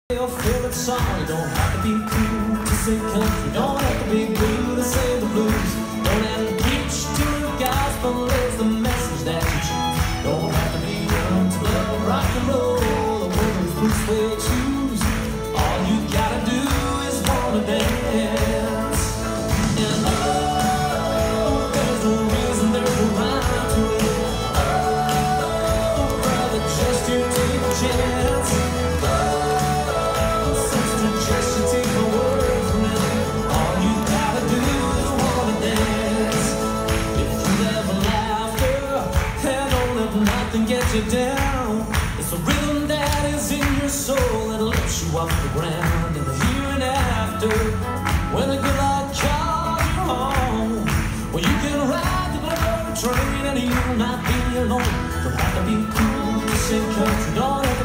Your favorite song, you don't have to be cool to sing country, don't have to be blue to say the blues, don't have to preach to the gospel, it's the message that you choose. Don't have to be young to love rock and roll, the women's blues they choose. All you gotta do is wanna dance. And oh, there's no reason, there's no rhyme to it. Oh, brother, just you take a chance. Get you down. It's a rhythm that is in your soul that lifts you off the ground in the here and after. When a good luck calls you home, well, you can ride the glory train and you'll not be alone. Don't have to be cool to sing country, don't